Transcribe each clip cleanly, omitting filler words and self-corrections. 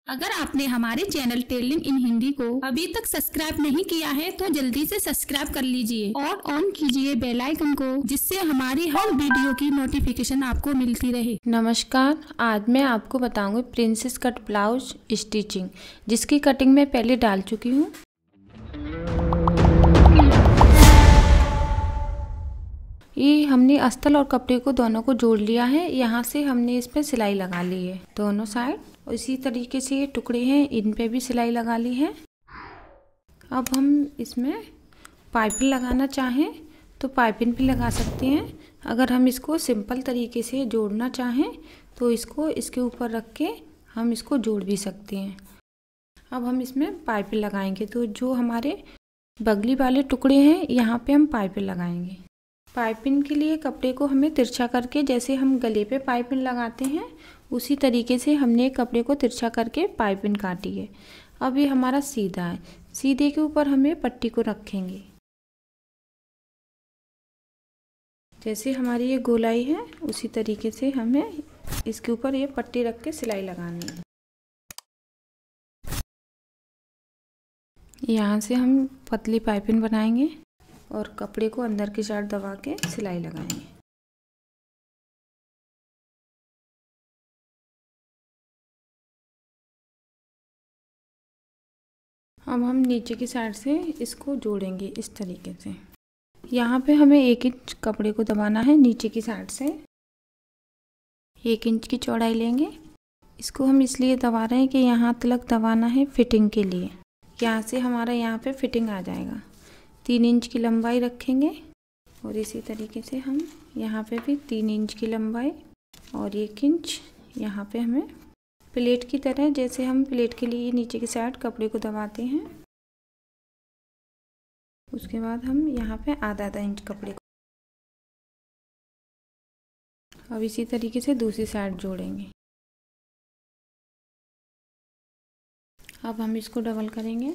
अगर आपने हमारे चैनल टेलरिंग इन हिंदी को अभी तक सब्सक्राइब नहीं किया है तो जल्दी से सब्सक्राइब कर लीजिए और ऑन कीजिए बेल आइकन को, जिससे हमारी हर वीडियो की नोटिफिकेशन आपको मिलती रहे। नमस्कार, आज मैं आपको बताऊंगी प्रिंसेस कट ब्लाउज स्टिचिंग, जिसकी कटिंग मैं पहले डाल चुकी हूँ। ये हमने अस्तर और कपड़े को दोनों को जोड़ लिया है। यहाँ से हमने इस पे सिलाई लगा ली है दोनों साइड। इसी तरीके से ये टुकड़े हैं, इन पे भी सिलाई लगा ली है। अब हम इसमें पाइपिंग लगाना चाहें तो पाइपिंग भी लगा सकते हैं। अगर हम इसको सिंपल तरीके से जोड़ना चाहें तो इसको इसके ऊपर रख के हम इसको जोड़ भी सकते हैं। अब हम इसमें पाइपिंग लगाएंगे, तो जो हमारे बगली वाले टुकड़े हैं यहाँ पे हम पाइपिंग लगाएंगे। पाइपिंग के लिए कपड़े को हमें तिरछा करके, जैसे हम गले पे पाइपिंग लगाते हैं उसी तरीके से हमने कपड़े को तिरछा करके पाइपिंग काटी है। अब ये हमारा सीधा है, सीधे के ऊपर हमें पट्टी को रखेंगे। जैसे हमारी ये गोलाई है उसी तरीके से हमें इसके ऊपर ये पट्टी रख के सिलाई लगानी है। यहाँ से हम पतली पाइपिंग बनाएंगे और कपड़े को अंदर की साइड दबा के सिलाई लगाएंगे। अब हम नीचे की साइड से इसको जोड़ेंगे इस तरीके से। यहाँ पे हमें 1 इंच कपड़े को दबाना है नीचे की साइड से। 1 इंच की चौड़ाई लेंगे। इसको हम इसलिए दबा रहे हैं कि यहाँ तक दबाना है फिटिंग के लिए। यहाँ से हमारा यहाँ पे फिटिंग आ जाएगा। 3 इंच की लंबाई रखेंगे और इसी तरीके से हम यहाँ पे भी 3 इंच की लंबाई और 1 इंच यहाँ पे हमें प्लेट की तरह, जैसे हम प्लेट के लिए नीचे की साइड कपड़े को दबाते हैं, उसके बाद हम यहाँ पे आधा इंच कपड़े को। अब इसी तरीके से दूसरी साइड जोड़ेंगे। अब हम इसको डबल करेंगे।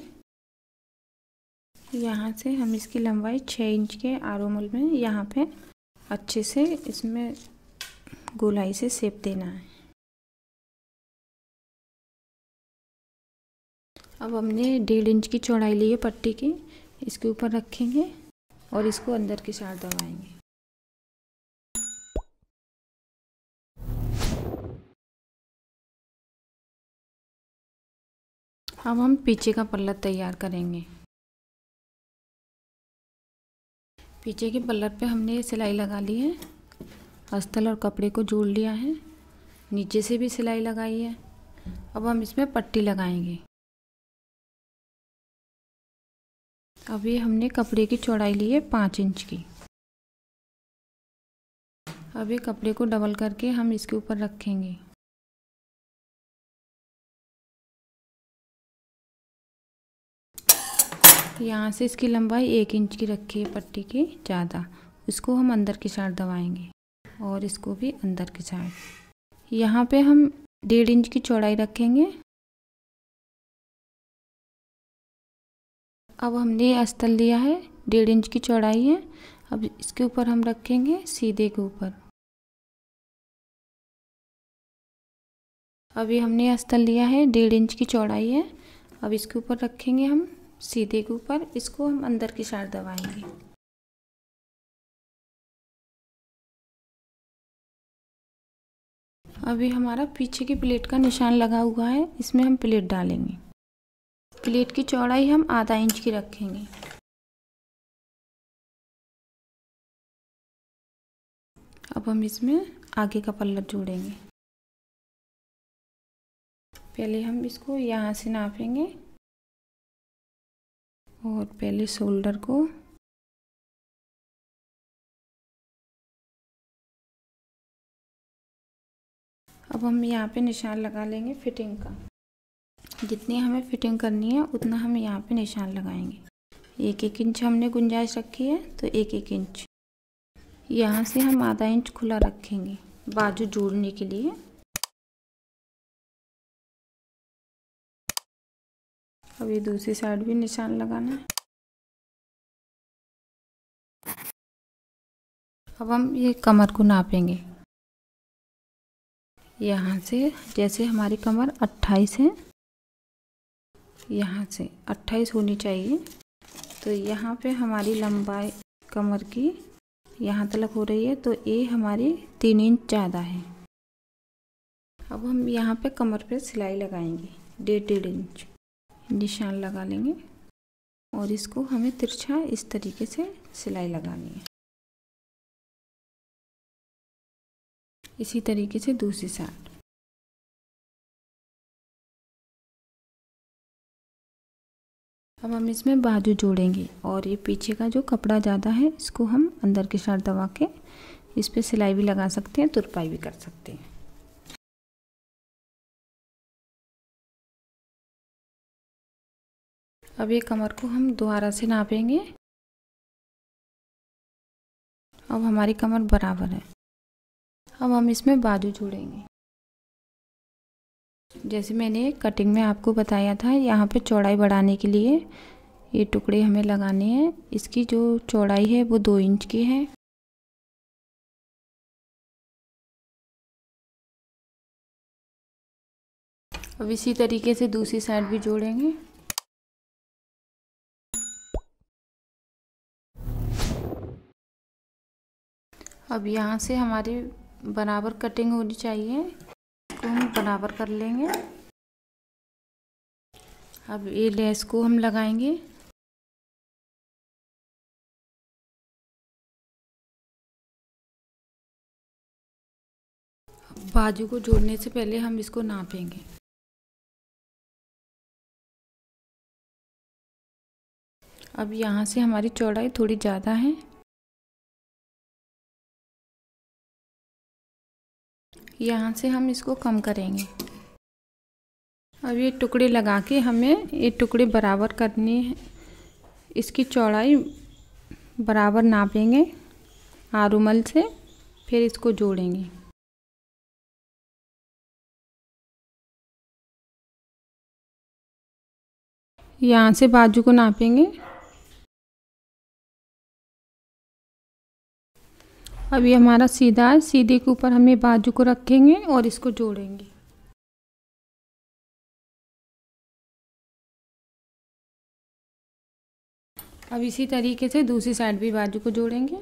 यहाँ से हम इसकी लंबाई 6 इंच के आरोमल में यहाँ पे अच्छे से इसमें गोलाई से शेप देना है। अब हमने 1.5 इंच की चौड़ाई ली है पट्टी की, इसके ऊपर रखेंगे और इसको अंदर की साइड दबाएंगे। अब हम पीछे का पल्ला तैयार करेंगे। पीछे के पल्लर पे हमने सिलाई लगा ली है, अस्तर और कपड़े को जोड़ लिया है, नीचे से भी सिलाई लगाई है। अब हम इसमें पट्टी लगाएंगे। अभी हमने कपड़े की चौड़ाई ली है 5 इंच की। अभी कपड़े को डबल करके हम इसके ऊपर रखेंगे। यहाँ से इसकी लंबाई 1 इंच की रखी है पट्टी की ज़्यादा, इसको हम अंदर की साइड दबाएंगे और इसको भी अंदर की साइड। यहाँ पे हम 1.5 इंच की चौड़ाई रखेंगे। अब हमने अस्तर लिया है, 1.5 इंच की चौड़ाई है। अब इसके ऊपर हम रखेंगे सीधे के ऊपर। अभी हमने अस्तर लिया है, 1.5 इंच की चौड़ाई है। अब इसके ऊपर रखेंगे हम सीधे के ऊपर, इसको हम अंदर की साइड दबाएंगे। अभी हमारा पीछे की प्लेट का निशान लगा हुआ है, इसमें हम प्लेट डालेंगे। प्लेट की चौड़ाई हम आधा इंच की रखेंगे। अब हम इसमें आगे का पल्ला जोड़ेंगे। पहले हम इसको यहाँ से नापेंगे और पहले शोल्डर को अब हम यहाँ पे निशान लगा लेंगे फिटिंग का। जितनी हमें फिटिंग करनी है उतना हम यहाँ पे निशान लगाएंगे। 1-1 इंच हमने गुंजाइश रखी है, तो 1-1 इंच। यहाँ से हम आधा इंच खुला रखेंगे बाजू जोड़ने के लिए। अब ये दूसरी साइड भी निशान लगाना है। अब हम ये कमर को नापेंगे। यहाँ से जैसे हमारी कमर 28 है, यहाँ से 28 होनी चाहिए। तो यहाँ पे हमारी लंबाई कमर की यहाँ तक हो रही है, तो ये हमारी 3 इंच ज़्यादा है। अब हम यहाँ पे कमर पे सिलाई लगाएंगे 1.5 इंच निशान लगा लेंगे और इसको हमें तिरछा इस तरीके से सिलाई लगानी है। इसी तरीके से दूसरी साइड। अब हम इसमें बाजू जोड़ेंगे और ये पीछे का जो कपड़ा ज़्यादा है इसको हम अंदर की साइड दबा के इस पे सिलाई भी लगा सकते हैं, तुरपाई भी कर सकते हैं। अब ये कमर को हम दोबारा से नापेंगे। अब हमारी कमर बराबर है। अब हम इसमें बाजू जोड़ेंगे। जैसे मैंने कटिंग में आपको बताया था, यहाँ पे चौड़ाई बढ़ाने के लिए ये टुकड़े हमें लगाने हैं। इसकी जो चौड़ाई है वो 2 इंच की है। अब इसी तरीके से दूसरी साइड भी जोड़ेंगे। अब यहाँ से हमारी बराबर कटिंग होनी चाहिए, इसको हम बराबर कर लेंगे। अब ये लेस को हम लगाएंगे। बाजू को जोड़ने से पहले हम इसको नापेंगे। अब यहाँ से हमारी चौड़ाई थोड़ी ज़्यादा है, यहाँ से हम इसको कम करेंगे। अब ये टुकड़े लगा के हमें ये टुकड़े बराबर करनी है। इसकी चौड़ाई बराबर नापेंगे आरुमल से, फिर इसको जोड़ेंगे। यहाँ से बाजू को नापेंगे। अब ये हमारा सीधा है, सीधे के ऊपर हमें बाजू को रखेंगे और इसको जोड़ेंगे। अब इसी तरीके से दूसरी साइड भी बाजू को जोड़ेंगे।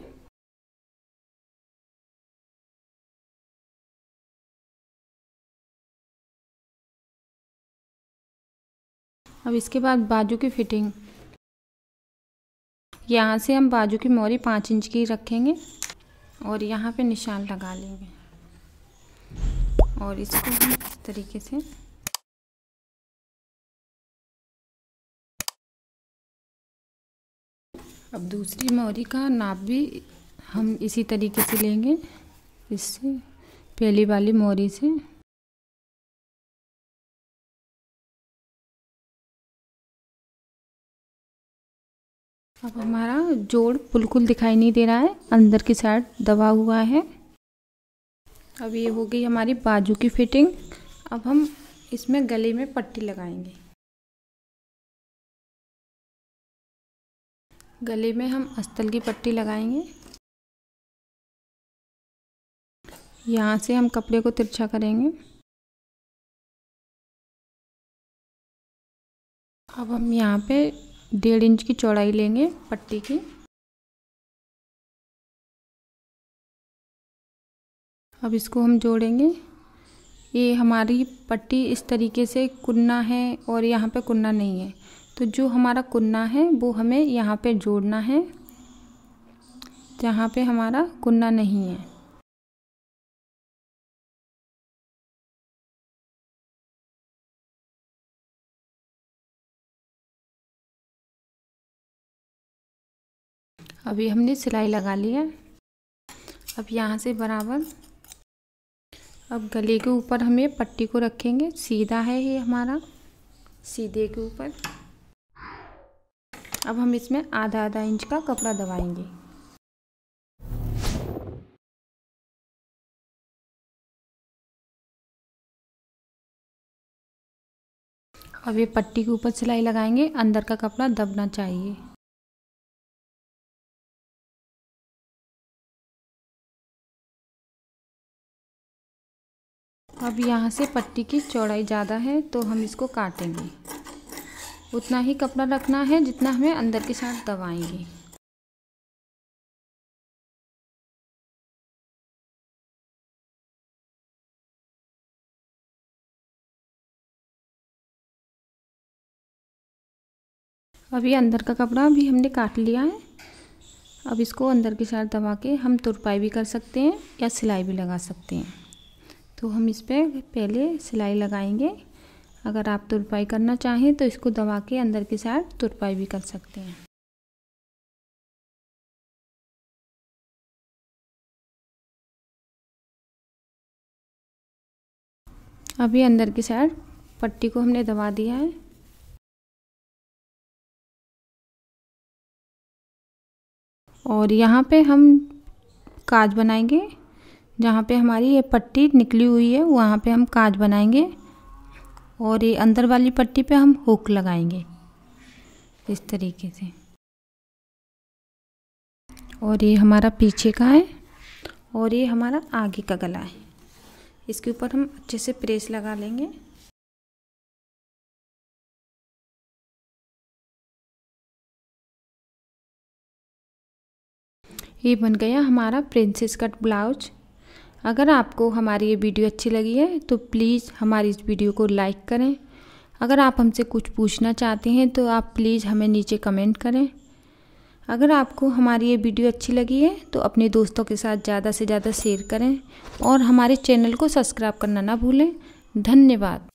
अब इसके बाद बाजू की फिटिंग, यहाँ से हम बाजू की मोरी 5 इंच की रखेंगे और यहाँ पे निशान लगा लेंगे और इसको हम इस तरीके से अब दूसरी मोरी का नाप भी हम इसी तरीके से लेंगे, इससे पहली वाली मोरी से। अब हमारा जोड़ बिल्कुल दिखाई नहीं दे रहा है, अंदर की साइड दबा हुआ है। अब ये हो गई हमारी बाजू की फिटिंग। अब हम इसमें गले में पट्टी लगाएंगे। गले में हम अस्तर की पट्टी लगाएंगे। यहाँ से हम कपड़े को तिरछा करेंगे। अब हम यहाँ पे 1.5 इंच की चौड़ाई लेंगे पट्टी की। अब इसको हम जोड़ेंगे। ये हमारी पट्टी इस तरीके से कुन्ना है और यहाँ पे कुन्ना नहीं है, तो जो हमारा कुन्ना है वो हमें यहाँ पे जोड़ना है, जहाँ पे हमारा कुन्ना नहीं है। अभी हमने सिलाई लगा ली है। अब यहाँ से बराबर, अब गले के ऊपर हमें पट्टी को रखेंगे। सीधा है ये हमारा, सीधे के ऊपर। अब हम इसमें आधा इंच का कपड़ा दबाएंगे। अब ये पट्टी के ऊपर सिलाई लगाएंगे, अंदर का कपड़ा दबना चाहिए। अब यहाँ से पट्टी की चौड़ाई ज़्यादा है तो हम इसको काटेंगे। उतना ही कपड़ा रखना है जितना हमें अंदर के साथ दबाएंगे। अभी अंदर का कपड़ा भी हमने काट लिया है। अब इसको अंदर के साथ दबा के हम तुरपाई भी कर सकते हैं या सिलाई भी लगा सकते हैं। तो हम इस पे पहले सिलाई लगाएंगे। अगर आप तुरपाई करना चाहें तो इसको दबा के अंदर के साथ तुरपाई भी कर सकते हैं। अभी अंदर की साइड पट्टी को हमने दबा दिया है। और यहाँ पे हम काज बनाएंगे। जहाँ पे हमारी ये पट्टी निकली हुई है वहाँ पे हम काज बनाएंगे और ये अंदर वाली पट्टी पे हम हुक लगाएंगे इस तरीके से। और ये हमारा पीछे का है और ये हमारा आगे का गला है। इसके ऊपर हम अच्छे से प्रेस लगा लेंगे। ये बन गया हमारा प्रिंसेस कट ब्लाउज। अगर आपको हमारी ये वीडियो अच्छी लगी है तो प्लीज़ हमारी इस वीडियो को लाइक करें। अगर आप हमसे कुछ पूछना चाहते हैं तो आप प्लीज़ हमें नीचे कमेंट करें। अगर आपको हमारी ये वीडियो अच्छी लगी है तो अपने दोस्तों के साथ ज़्यादा से ज़्यादा शेयर करें और हमारे चैनल को सब्सक्राइब करना ना भूलें। धन्यवाद।